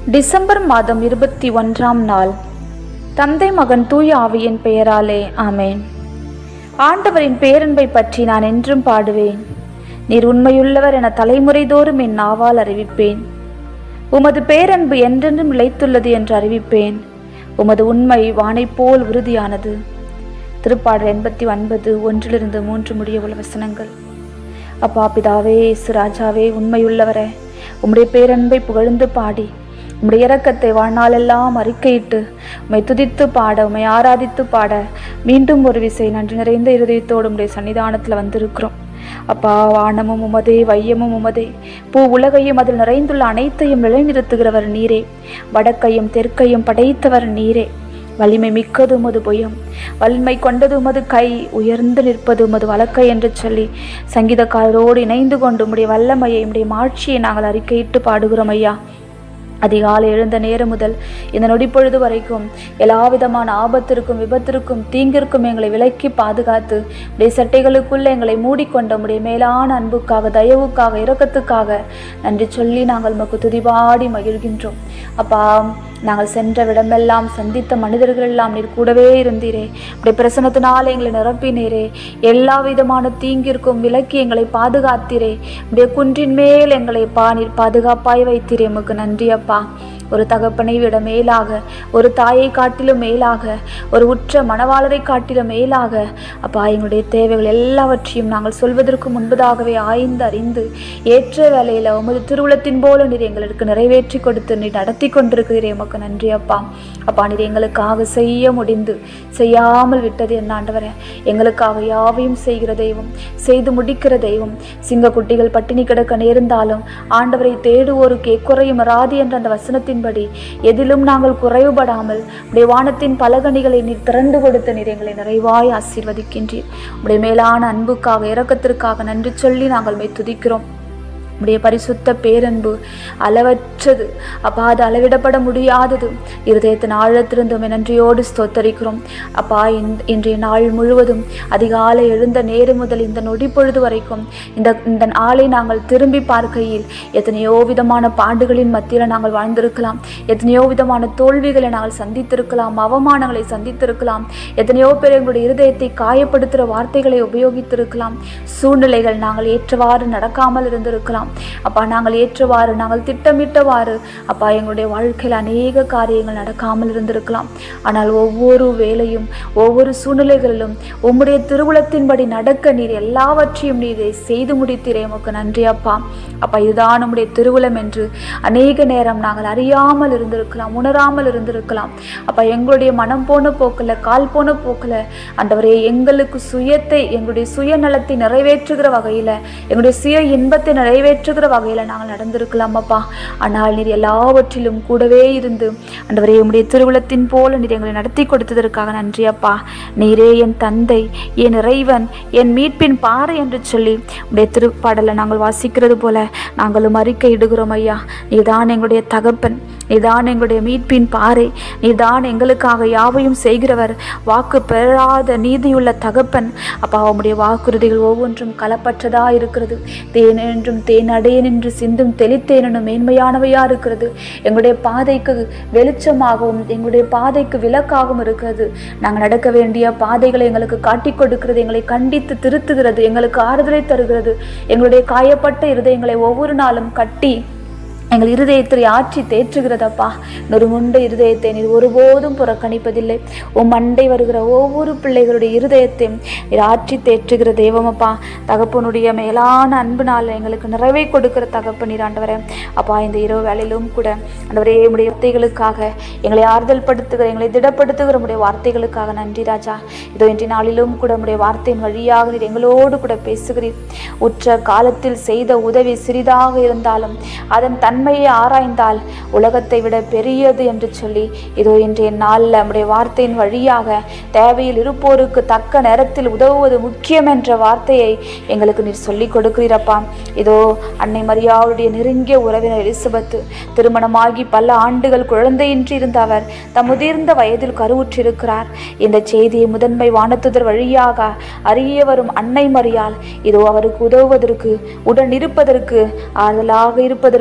December மாதம் 21ஆம் நாள். தந்தை மகன் தூய ஆவியின் பெயராலே ஆமேன். ஆண்டவரின் பேரன்பை பற்றி நான் என்றும் பாடுவேன். நீர் உண்மையுள்ளவர் என தலைமுறை தோறும் என் நாவால் அறிவிப்பேன். உமது பேரன்பு என்றென்றும் நிலைத்துள்ளது என்று அறிவிப்பேன். உமது உண்மை வானை போல் உறுதியானது. திருப்பாடல் 89 1-3 முடிய உள்ள வசனங்கள். அப்பா பிதாவே, இயேசு ராஜாவே, உண்மையுள்ளவரே, உம்முடைய பேரன்பை புகழ்ந்து பாடி உம்முடைய இரக்கத்தை வாழ்நாளெல்லாம் அறிக்கையிட்டு உம்மை துதித்து பாட, உம்மை ஆராதித்து பாட மீண்டும் ஒரு விசை நன்றி நிறைந்த இருதயத்தோடு உம்முடைய சன்னிதானத்தில் வந்திருக்கிறோம். அப்பா, வானமும் உமதே, வையமும் உமதே, பூ உலகையும் அதில் நிறைந்துள்ள அனைத்தையும் நிலைநிறுத்துகிறவர் நீரே. வடக்கையும் தெற்கையும் படைத்தவர் நீரே. வலிமை மிக்கது உமது புயம், வலிமை கொண்டது உமது கை, உயர்ந்து நிற்பது உமது வலக்கை என்று சொல்லி சங்கீதக்காரரோடு இணைந்து கொண்டு உம்முடைய வல்லமையை, உம்முடைய மாட்சியை நாங்கள் அறிக்கையிட்டு பாடுகிறோம் ஐயா. அதிகாலை எழுந்த நேரம் முதல் இந்த நொடிப்பொழுது வரைக்கும் எல்லா விதமான ஆபத்திற்கும் விபத்திற்கும் தீங்கிற்கும் எங்களை விலக்கி பாதுகாத்து உடைய சட்டைகளுக்குள்ள எங்களை மூடிக்கொண்ட உடைய மேலான அன்புக்காக, தயவுக்காக, இரக்கத்துக்காக நன்றி சொல்லி நாங்கள் உமக்கு துதிபாடி மகிழ்கின்றோம். அப்பா, நாங்கள் சென்ற விடமெல்லாம் சந்தித்த மனிதர்கள் எல்லாம் நீர் கூடவே இருந்தீரே. உடைய பிரசன்னத்தினால் எங்களை நிரப்பினீரே. எல்லா விதமான தீங்கிற்கும் விலக்கி எங்களை பாதுகாத்தீரே. உடைய குன்றின் மேல் எங்களை நீர் பாதுகாப்பாய் வைத்தீரே. உமக்கு நன்றி அப்பா. ஒரு தகப்பனை விட மேலாக, ஒரு தாயை காட்டிலும் மேலாக, ஒரு உற்ற மணவாளரை காட்டிலும் மேலாக அப்பா எங்களுடைய தேவைகள் எல்லாவற்றையும் நாங்கள் சொல்வதற்கு முன்பதாகவே ஆய்ந்து அறிந்து ஏற்ற வேலையில் உமது திருவுளத்தின் போல நீர் எங்களுக்கு நிறைவேற்றி கொடுத்து நீர் நடத்தி கொண்டிருக்கிறீரே. உமக்கு நன்றி அப்பா. அப்பா, நீர் எங்களுக்காக செய்ய முடிந்து செய்யாமல் விட்டது என்ன ஆண்டவரே? எங்களுக்காக யாவையும் செய்கிற தெய்வம், செய்து முடிக்கிற தெய்வம். சிங்க குட்டிகள் பட்டினி கிடக்க நேர்ந்தாலும் ஆண்டவரை தேடுவோருக்கு எக்குறையும் வராது என்ற அந்த வசனத்தின்படி எதிலும் நாங்கள் குறைவுபடாமல் உடைய வானத்தின் பலகணிகளை நீர் திறந்து கொடுத்து நீர் எங்களை நிறைவாய் ஆசீர்வதிக்கின்றீர். உடைய மேலான அன்புக்காக, இரக்கத்திற்காக நன்றி சொல்லி நாங்கள் மெய் துதிக்கிறோம். உடைய பரிசுத்த பேரன்பு அளவற்றது அப்பா, அது அளவிடப்பட முடியாதது. இருதயத்தின் ஆழத்திலிருந்து நன்றியோடு ஸ்தோத்தரிக்கிறோம் அப்பா. இன்றைய நாள் முழுவதும் அதிகாலை எழுந்த நேரம் முதல் இந்த நொடி பொழுது வரைக்கும் இந்த நாளை நாங்கள் திரும்பி பார்க்கையில் எத்தனையோ விதமான பாடுகளின் மத்தியில் நாங்கள் வாழ்ந்திருக்கலாம். எத்தனையோ விதமான தோல்விகளை நாங்கள் சந்தித்திருக்கலாம், அவமானங்களை சந்தித்திருக்கலாம். எத்தனையோ பேர் எங்களுடைய இருதயத்தை காயப்படுத்துகிற வார்த்தைகளை உபயோகித்திருக்கலாம். சூழ்நிலைகள் நாங்கள் ஏற்றவாறு நடக்காமல் இருந்திருக்கலாம். அப்பா, நாங்கள் ஏற்றவாறு, நாங்கள் திட்டமிட்டவாறு அப்பா எங்களுடைய வாழ்க்கையில் அநேக காரியங்கள் நடக்காமல் இருந்திருக்கலாம். ஆனால் ஒவ்வொரு வேளையும், ஒவ்வொரு சூழ்நிலைகளிலும் உம்முடைய திருவுளத்தின்படி நடக்க நீர் எல்லாவற்றையும் நீர் செய்து முடித்தீரே. உமக்கு நன்றி அப்பா. அப்பா, இதுதான் நம்முடைய திருவுளம் என்று அநேக நேரம் நாங்கள் அறியாமல் இருந்திருக்கலாம், உணராமல் இருந்திருக்கலாம். அப்பா, எங்களுடைய மனம் போன போக்கில், கால் போன போக்கில் ஆண்டவரே எங்களுக்கு சுயத்தை, எங்களுடைய சுயநலத்தை நிறைவேற்றுகிற வகையில், எங்களுடைய சுய இன்பத்தை நிறைவேற்றுகிற வகையில் நாங்கள் நடந்திருக்கலாம் அப்பா. ஆனால் நீர் எல்லாவற்றிலும் கூடவே இருந்து ஆண்டவரே உம்முடைய திருவுளத்தின் போல நீர் எங்களை நடத்தி கொடுத்ததற்காக நன்றி அப்பா. நீரே என் தந்தை, என் இறைவன், என் மீட்பின் பாறை என்று சொல்லி உடைய திருப்பாடலை நாங்கள் வாசிக்கிறது போல நாங்களும் அறிக்கை இடுகிறோம் ஐயா. நீதான் எங்களுடைய தகப்பன், நீதான் எங்களுடைய மீட்பின் பாறை, நீதான் எங்களுக்காக யாவையும் செய்கிறவர், வாக்கு பெறாத நீதியுள்ள தகப்பன் அப்பா. உம்முடைய வாக்குறுதிகள் ஒவ்வொன்றும் களப்பற்றதா இருக்கிறது. தேன் என்றும் தேன் அடையன் என்று சிந்தும் தெளித்தேனும் மேன்மையானவையா இருக்கிறது. எங்களுடைய பாதைக்கு வெளிச்சமாகவும் எங்களுடைய பாதைக்கு விளக்காகவும் இருக்கிறது. நாங்கள் நடக்க வேண்டிய பாதைகளை எங்களுக்கு காட்டி கொடுக்கிறது, எங்களை கண்டித்து திருத்துகிறது, எங்களுக்கு ஆறுதலை தருகிறது. எங்களுடைய காயப்பட்ட இருதயங்களை ஒவ்வொரு நாளும் கட்டி எங்கள் இருதயத்தை ஆற்றி தேற்றுகிறதப்பா. நொறுமுண்ட இருதயத்தை நீர் ஒருபோதும் புறக்கணிப்பதில்லை. உம் அண்டை வருகிற ஒவ்வொரு பிள்ளைகளுடைய இருதயத்தையும் நீர் ஆற்றி தேற்றுகிற தெய்வமப்பா. தகப்பனுடைய மேலான அன்புனால எங்களுக்கு நிறைவை கொடுக்கிற தகப்பன் நீர் ஆண்டவரே. அப்பா, இந்த இரவு வேலையிலும் கூட ஆண்டவரே உடைய வார்த்தைகளுக்காக எங்களை ஆறுதல் படுத்துகிற, எங்களை திடப்படுத்துகிற உடைய வார்த்தைகளுக்காக நன்றி ராஜா. இதோ இன்றைய நாளிலும் கூட உடைய வார்த்தையின் வழியாக நீர் எங்களோடு கூட பேசுகிறீர். உற்ற காலத்தில் செய்த உதவி சிறிதாக இருந்தாலும் அதன் தன்மையை ஆராய்ந்தால் உலகத்தை விட பெரியது என்று சொல்லி இதோ இன்றைய நாளில் நம்முடைய வார்த்தையின் வழியாக தேவையில் இருப்போருக்கு தக்க நேரத்தில் உதவுவது முக்கியம் என்ற வார்த்தையை எங்களுக்கு நீர் சொல்லிக் கொடுக்கிறீரப்பா. இதோ அன்னை மரியாவுடைய நெருங்கிய உறவினர் எலிசபெத் திருமணமாகி பல ஆண்டுகள் குழந்தையின்றி இருந்த அவர் தம் முதிர்ந்த வயதில் கருவுற்றிருக்கிறார். இந்த செய்தியை முதன்மை வானத்துதர் வழியாக அறிய வரும் அன்னை மரியாள் இதோ அவருக்கு உதவுவதற்கு, உடன் இருப்பதற்கு, ஆறுதலாக இருப்பதற்கு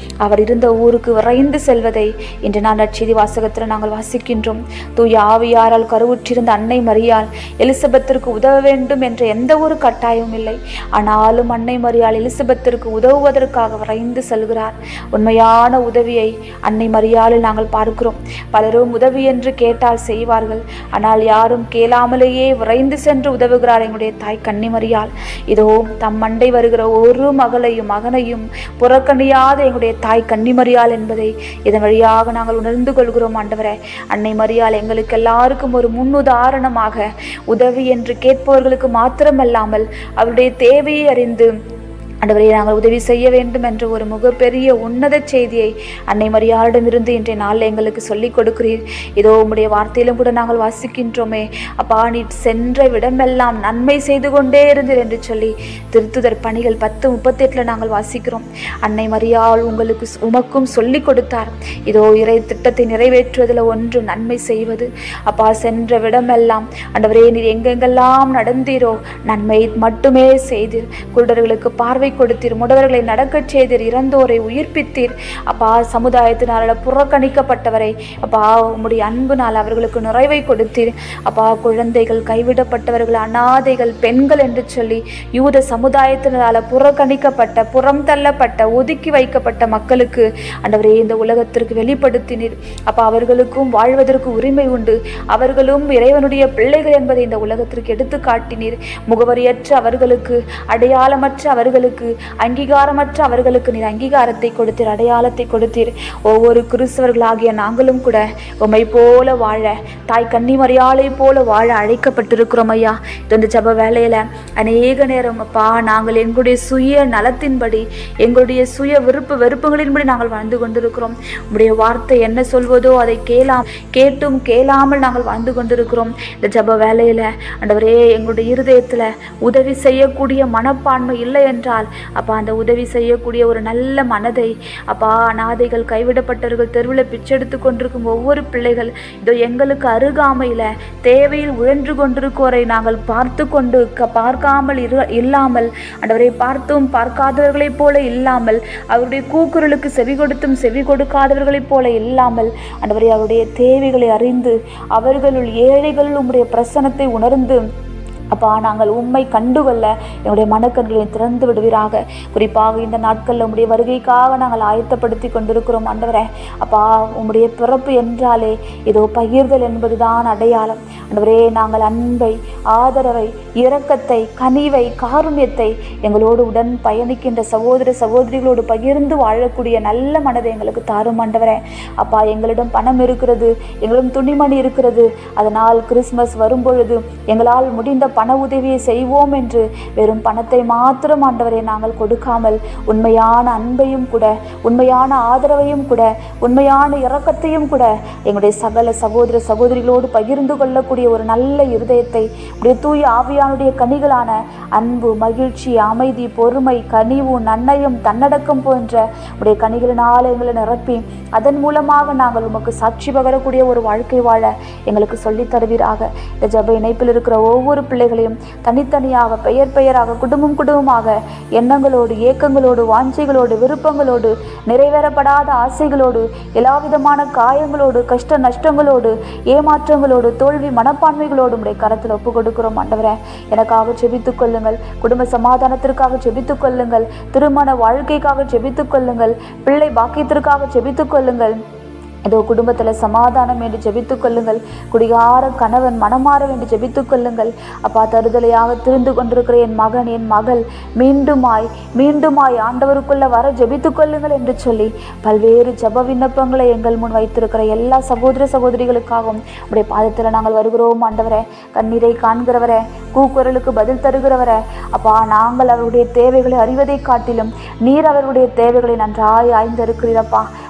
அவர் இருந்த ஊருக்கு விரைந்து செல்வதை இன்று நான் நற்செய்தி வாசகத்தில் நாங்கள் வாசிக்கின்றோம். தூய ஆவியாரால் கருவுற்றிருந்த அன்னை மரியாள் எலிசபெத்திற்கு உதவ வேண்டும் என்ற எந்த ஒரு கட்டாயமும் இல்லை. ஆனாலும் அன்னை மரியாள் எலிசபெத்திற்கு உதவுவதற்காக விரைந்து செல்கிறார். உண்மையான உதவியை அன்னை மரியாளில் நாங்கள் பார்க்கிறோம். பலரும் உதவி என்று கேட்டால் செய்வார்கள், ஆனால் யாரும் கேளாமலேயே விரைந்து சென்று உதவுகிறார் எங்களுடைய தாய் கன்னிமரியாள். இதோ தம் மண்டை வருகிற ஒரு மகனையும் புறக்கணியாத எங்களுடைய தாய் கன்னிமரியாள் என்பதை இதன் வழியாக நாங்கள் உணர்ந்து கொள்கிறோம். ஆண்டவரே, அன்னை மரியாள் எங்களுக்கு எல்லாருக்கும் ஒரு முன்னுதாரணமாக உதவி என்று கேட்பவர்களுக்கு மாத்திரமல்லாமல் அவருடைய தேவையை அறிந்து ஆண்டவரே நாங்கள் உதவி செய்ய வேண்டும் என்ற ஒரு மிகப்பெரிய உன்னத செய்தியை அன்னை மரியாளிடமிருந்து இன்றைய நாளில் எங்களுக்கு சொல்லிக் கொடுக்கிறீர். இதோ உம்முடைய வார்த்தையிலும் கூட நாங்கள் வாசிக்கின்றோமே, அப்பா நீ சென்ற விடமெல்லாம் நன்மை செய்து கொண்டே இருந்தீர் என்று சொல்லி திருத்துதர் பணிகள் 10:38 நாங்கள் வாசிக்கிறோம். அன்னை மரியாள் உமக்கும் சொல்லிக் கொடுத்தார். இதோ இறை திட்டத்தை நிறைவேற்றுவதில் ஒன்று நன்மை செய்வது. அப்பா சென்ற விடமெல்லாம் ஆண்டவரே நீர் எங்கெங்கெல்லாம் நடந்தீரோ நன்மை மட்டுமே செய்தீர். குருடர்களுக்கு பார்வை கொடுத்தீர், முடவர்களை நடக்கச் செய்தீர், இறந்தோரை உயிர்ப்பித்தீர். அப்பா சமுதாயத்தினால் புறக்கணிக்கப்பட்டவரை அப்பா உம்முடைய அன்புனால் அவர்களுக்கு நிறைவை கொடுத்தீர். அப்பா குழந்தைகள், கைவிடப்பட்டவர்கள், அனாதைகள், பெண்கள் என்று சொல்லி யூத சமுதாயத்தினால் புறக்கணிக்கப்பட்ட, புறம் தள்ளப்பட்ட, ஒதுக்கி வைக்கப்பட்ட மக்களுக்கு ஆண்டவரே இந்த உலகத்திற்கு வெளிப்படுத்தினீர். அப்பா அவர்களுக்கும் வாழ்வதற்கு உரிமை உண்டு, அவர்களும் இறைவனுடைய பிள்ளைகள் என்பதை இந்த உலகத்திற்கு எடுத்து காட்டினீர். முகவரியற்ற அவர்களுக்கு, அடையாளமற்ற அவர்களுக்கு, அங்கீகாரமற்ற அவர்களுக்கு நீர் அங்கீகாரத்தை கொடுத்தீர், அடையாளத்தை கொடுத்தீர். ஒவ்வொரு கிறிஸ்தவர்களாகிய நாங்களும் கூட உம்மை போல வாழ, தாய் கன்னிமரியாளை போல வாழ அழைக்கப்பட்டிருக்கிறோம் ஐயா. இந்த ஜப வேலையில அநேக நேரம் அப்பா நாங்கள் எங்களுடைய சுய நலத்தின்படி, எங்களுடைய சுய விருப்பு வெறுப்புகளின்படி நாங்கள் வாழ்ந்து கொண்டிருக்கிறோம். உம்முடைய வார்த்தை என்ன சொல்வதோ அதை கேட்டும் கேளாமல் நாங்கள் வாழ்ந்து கொண்டிருக்கிறோம். இந்த ஜப வேலையில ஆண்டவரே எங்களுடைய இருதயத்துல உதவி செய்யக்கூடிய மனப்பான்மை இல்லை என்றால் அப்பா அந்த உதவி செய்யக்கூடிய ஒரு நல்ல மனதை அப்பா அனாதைகள், கைவிடப்பட்டவர்கள், தெருவில் பிச்செடுத்து கொண்டிருக்கும் ஒவ்வொரு பிள்ளைகள், இதோ எங்களுக்கு அருகாமையில தேவையில் உழன்று கொண்டிருக்கோரை நாங்கள் பார்க்காமல் இல்லாமல் ஆண்டவரை பார்த்தும் பார்க்காதவர்களைப் போல இல்லாமல், அவருடைய கூக்குரலுக்கு செவி கொடுத்தும் செவி கொடுக்காதவர்களைப் போல இல்லாமல் ஆண்டவரை அவருடைய தேவைகளை அறிந்து அவர்களுள் ஏழைகளுள் உம்முடைய பிரசன்னத்தை உணர்ந்து அப்பா நாங்கள் உம்மை கண்டுகொள்ள என்னுடைய மனக்கண்களை திறந்து விடுவீராக. குறிப்பாக இந்த நாட்களில் உம்முடைய வருகைக்காக நாங்கள் ஆயத்தப்படுத்தி கொண்டிருக்கிறோம். ஆண்டவரே அப்பா உம்முடைய பிறப்பு என்றாலே இதோ பகிர்தல் என்பதுதான் அடையாளம். ஆண்டவரே நாங்கள் அன்பை, ஆதரவை, இரக்கத்தை, கனிவை, காருண்யத்தை எங்களோடு உடன் பயணிக்கின்ற சகோதர சகோதரிகளோடு பகிர்ந்து வாழக்கூடிய நல்ல மனதை எங்களுக்கு தாரும். ஆண்டவரே அப்பா எங்களிடம் பணம் இருக்கிறது, எங்களிடம் துணிமணி இருக்கிறது, அதனால் கிறிஸ்மஸ் வரும்பொழுது எங்களால் முடிந்த பண உதவியை செய்வோம் என்று வெறும் பணத்தை மாத்திரம் ஆண்டவரை நாங்கள் கொடுக்காமல் உண்மையான அன்பையும் கூட, உண்மையான ஆதரவையும் கூட, உண்மையான இரக்கத்தையும் கூட எங்களுடைய சகல சகோதர சகோதரிகளோடு பகிர்ந்து கொள்ளக்கூடிய ஒரு நல்ல இருதயத்தை உடைய தூய ஆவியானுடைய கனிகளான அன்பு, மகிழ்ச்சி, அமைதி, பொறுமை, கனிவு, நன்னயம், தன்னடக்கம் போன்ற உடைய கனிகளினால் எங்களை நிரப்பி அதன் மூலமாக நாங்கள் உமக்கு சாட்சி பகரக்கூடிய ஒரு வாழ்க்கை வாழ எங்களுக்கு சொல்லித் தருவீராக. இந்த ஜப இணைப்பில் இருக்கிற ஒவ்வொரு பிள்ளைகளையும் தனித்தனியாக, பெயர் பெயராக, குடும்பமாக எண்ணங்களோடு, ஏக்கங்களோடு, வாஞ்சைகளோடு, விருப்பங்களோடு, நிறைவேறப்படாத ஆசைகளோடு, எல்லாவிதமான காயங்களோடு, கஷ்ட நஷ்டங்களோடு, ஏமாற்றங்களோடு, தோல்வி மனப்பான்மைகளோடு உடைய கரத்தில் ஒப்பு கொடுக்கிறோம். ஆண்டவரே எனக்காக செபித்துக் கொள்ளுங்கள், குடும்ப சமாதானத்திற்காக செபித்துக் கொள்ளுங்கள், திருமண வாழ்க்கைக்காக செபித்துக் கொள்ளுங்கள், பிள்ளை பாக்கியத்திற்காக செபித்துக் கொள்ளுங்கள். இதோ குடும்பத்தில் சமாதானம் என்று ஜெபித்துக் கொள்ளுங்கள். குடிகார கணவன் மனமாற என்று ஜெபித்துக் கொள்ளுங்கள். அப்பா தருதலையாக திரிந்து கொண்டிருக்கிற என் மகன், என் மகள் மீண்டுமாய் ஆண்டவருக்குள்ள வர ஜெபித்துக் கொள்ளுங்கள் என்று சொல்லி பல்வேறு ஜப விண்ணப்பங்களை எங்கள் முன் வைத்திருக்கிற எல்லா சகோதர சகோதரிகளுக்காகவும் உடைய பாதத்தில் நாங்கள் வருகிறோம். ஆண்டவரே கண்ணீரை காண்கிறவரே, கூக்குரலுக்கு பதில் தருகிறவரே, அப்பா நாங்கள் அவருடைய தேவைகளை அறிவதை காட்டிலும் நீர் அவருடைய தேவைகளை நன்றாய் ஆய்ந்திருக்கிறீரப்பா.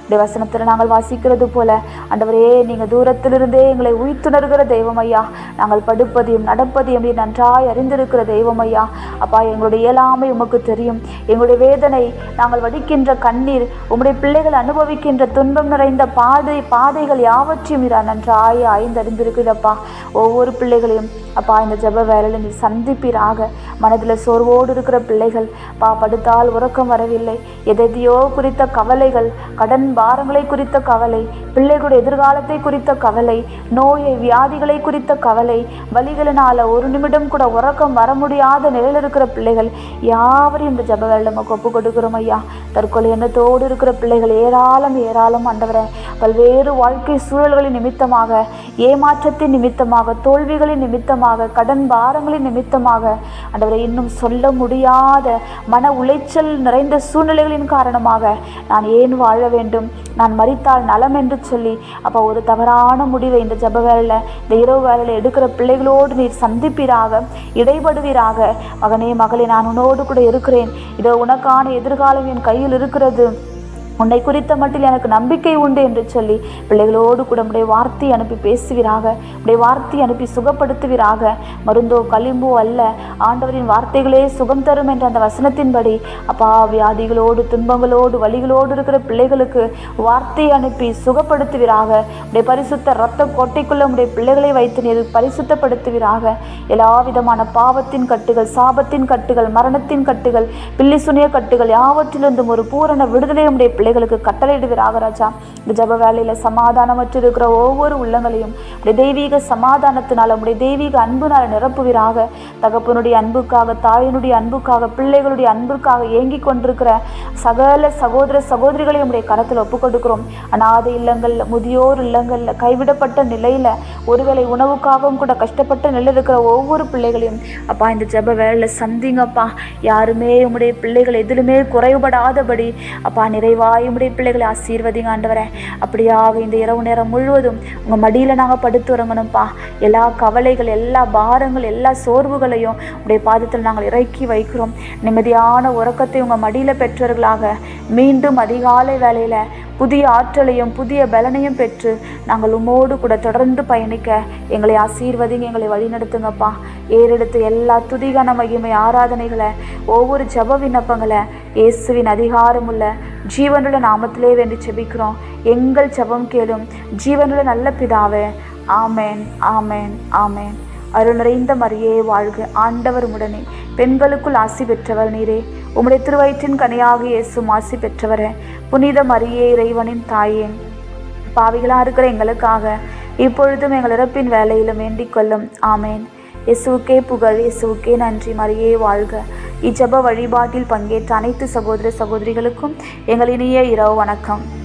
உடைய வசனத்தில் நாங்கள் வாசிக்கிறது போல ஆண்டவரே, நீங்கள் தூரத்திலிருந்தே எங்களை உய்த்துணர்கிற தெய்வம் ஐயா. நாங்கள் படுப்பதையும் நடப்பதையும் நீர் நன்றாய் அறிந்திருக்கிற தெய்வம் ஐயா. அப்பா, எங்களுடைய இயலாமை உமக்கு தெரியும். எங்களுடைய வேதனை, நாங்கள் வடிக்கின்ற கண்ணீர், உம்முடைய பிள்ளைகள் அனுபவிக்கின்ற துன்பம் நிறைந்த பாதைகள் யாவற்றையும் நீர் நன்றாய் ஆய்ந்தறிந்திருக்குதப்பா. ஒவ்வொரு பிள்ளைகளையும் அப்பா இந்த ஜெப வேளையில் நீர் சந்திப்பீராக. மனதில் சோர்வோடு இருக்கிற பிள்ளைகள், படுத்தால் உறக்கம் வரவில்லை, எதையோ குறித்த கவலைகள், கடன் பாரங்களை குறித்த கவலை, பிள்ளைகளுடைய எதிர்காலத்தை குறித்த கவலை, நோயை வியாதிகளை குறித்த கவலை, வலிகளினால ஒரு நிமிடம் கூட உறக்கம் வர முடியாத நிலையில் இருக்கிற பிள்ளைகள் யாவரையும் இந்த ஜெப வேளையில் நமக்கு ஒப்பு கொடுக்கிறோம் ஐயா. தற்கொலை எண்ணத்தோடு இருக்கிற பிள்ளைகள் ஏராளம் ஏராளம் ஆண்டவரே. பல்வேறு வாழ்க்கை சூழல்களின் நிமித்தமாக, ஏமாற்றத்தின் நிமித்தமாக, தோல்விகளின் நிமித்தமாக, கடன் பாரங்களின் நிமித்தமாக ஆண்டவரே, இன்னும் சொல்ல முடியாத மன உளைச்சல் நிறைந்த சூழ்நிலைகளின் காரணமாக நான் ஏன் வாழ வேண்டும், நான் மரித்தால் நலம் என்று சொல்லி அப்போ ஒரு தவறான முடிவை இந்த ஜெப வேளையில், இந்த இரவு வேளையில் எடுக்கிற பிள்ளைகளோடு நீர் சந்திப்பீராக, இடைபடுவீராக. மகனே மகளே, நான் உன்னோடு கூட இருக்கிறேன். இதோ உனக்கான எதிர்காலம் என் கையில் இருக்கிறது, உன்னை குறித்த மட்டில் எனக்கு நம்பிக்கை உண்டு என்று சொல்லி பிள்ளைகளோடு கூட உடைய வார்த்தை அனுப்பி பேசுவீராக, உடைய வார்த்தை அனுப்பி சுகப்படுத்துவீராக. மருந்தோ களிம்போ அல்ல, ஆண்டவரின் வார்த்தைகளே சுகம் தரும் என்ற அந்த வசனத்தின்படி அப்பா, வியாதிகளோடு துன்பங்களோடு வலிகளோடு இருக்கிற பிள்ளைகளுக்கு வார்த்தை அனுப்பி சுகப்படுத்துவீராக. உடைய பரிசுத்த இரத்த கோட்டைக்குள்ள உடைய பிள்ளைகளை வைத்து நீர் பரிசுத்தப்படுத்துவீராக. எல்லா விதமான பாவத்தின் கட்டுகள், சாபத்தின் கட்டுகள், மரணத்தின் கட்டுகள், பில்லி சுனிய கட்டுகள் யாவற்றிலிருந்தும் ஒரு பூரண விடுதலை உடைய பிள்ளைகளுக்கு கட்டளையிடுவீராக ராஜா. இந்த ஜெப வேளையில சமாதானமற்று இருக்கிற ஒவ்வொரு உள்ளங்களையும் உடைய தெய்வீக சமாதானத்தினால, உடைய தெய்வீக அன்புனால நிரப்புவீராக. தகப்பனுடைய அன்புக்காக, தாயினுடைய அன்புக்காக, பிள்ளைகளுடைய அன்புக்காக ஏங்கி கொண்டிருக்கிற சகல சகோதர சகோதரிகளையும் உடைய கரத்தில் ஒப்புக் கொடுக்கிறோம். அநாதை இல்லங்கள்ல, முதியோர் இல்லங்கள்ல, கைவிடப்பட்ட நிலையில, ஒருவேளை உணவுக்காகவும் கூட கஷ்டப்பட்ட நிலையில் இருக்கிற ஒவ்வொரு பிள்ளைகளையும் அப்பா இந்த ஜெப வேளையில சந்திங்கப்பா. யாருமே உம்முடைய பிள்ளைகள் எதிலுமே குறைபடாதபடி அப்பா நிறைவாய் உம்முடைய பிள்ளைகளை ஆசீர்வதிங்க ஆண்டவரே. அப்படியாக இந்த இரவு நேரம் முழுவதும் உங்கள் மடியில் நாங்கள் படுத்து உறங்கணும்ப்பா. எல்லா கவலைகள், எல்லா பாரங்கள், எல்லா சோர்வுகளையும் உடைய பாதத்தில் நாங்கள் இறக்கி வைக்கிறோம். நிம்மதியான உறக்கத்தை உங்கள் மடியில் பெற்றவர்களாக மீண்டும் அதிகாலை வேளையில் புதிய ஆற்றலையும் புதிய பலனையும் பெற்று நாங்கள் உம்மோடு கூட தொடர்ந்து பயணிக்க எங்களை ஆசீர்வதிங்க, எங்களை வழிநடத்துங்கப்பா. ஏறெடுத்து எல்லா துதிகான மகிமை ஆராதனைகளை, ஒவ்வொரு ஜெப விண்ணப்பங்களை இயேசுவின் அதிகாரமுள்ள ஜீவனுள்ள நாமத்திலே வேண்டி ஜெபிக்கிறோம். எங்கள் ஜெபம் கேளும் ஜீவனுள்ள நல்ல பிதாவே. ஆமேன், ஆமேன், ஆமேன். அருள் நிறைந்த மரியே வாழ்க, ஆண்டவர் உடனே, பெண்களுக்குள் ஆசி பெற்றவர் நீரே, உம்முடைய திருவயிற்றின் கனியாக இயேசும் ஆசி பெற்றவரே. புனித மரியே, இறைவனின் தாயே, பாவிகளாக இருக்கிற எங்களுக்காக இப்பொழுதும் எங்கள் இறப்பின் வேலையிலும் வேண்டிக் கொள்ளும். ஆமேன். இயேசுவுக்கே புகழ், இயேசுவுக்கே நன்றி. மரியே வாழ்க. இச்செப வழிபாட்டில் பங்கேற்ற அனைத்து சகோதர சகோதரிகளுக்கும் எங்கள் இனிய இரவு வணக்கம்.